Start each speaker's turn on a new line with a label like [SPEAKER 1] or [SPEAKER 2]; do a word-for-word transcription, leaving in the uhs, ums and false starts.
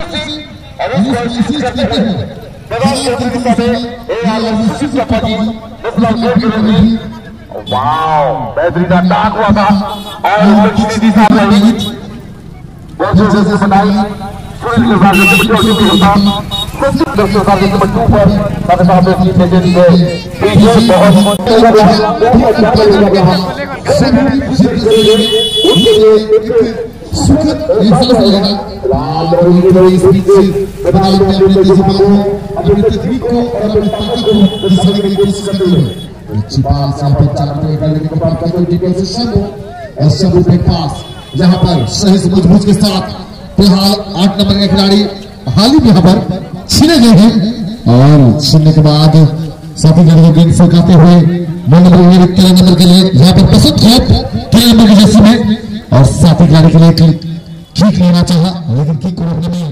[SPEAKER 1] बेहतरीन अटैक हुआ था और दक्षिणी दिशा में बहुत जोर से बनाई सुनील के साथ होता दक्षिण साथ बच्चों पर साथ पीछे बहुत सुखद लाल अपनी तकनीक को और अपनी ताकत को दिखाने की कोशिश करते हुए छिपाल से पे चाहते हैं करने को प्राप्त करते हैं डिफेंस शंभू और शंभू के पास यहां पर सही सूझबूझ के साथ फिलहाल आठ नंबर के खिलाड़ी हाल ही यहां पर छीने गए हैं और छीनने के बाद साथी खिलाड़ी गेंद फेंकाते हुए नौ नंबर तेरह नंबर के लिए यहां पर पसंद है तेरह नंबर की जर्सी में और साथी खिलाड़ी के लिए किक लेना चाहा लेकिन किक को रोकने में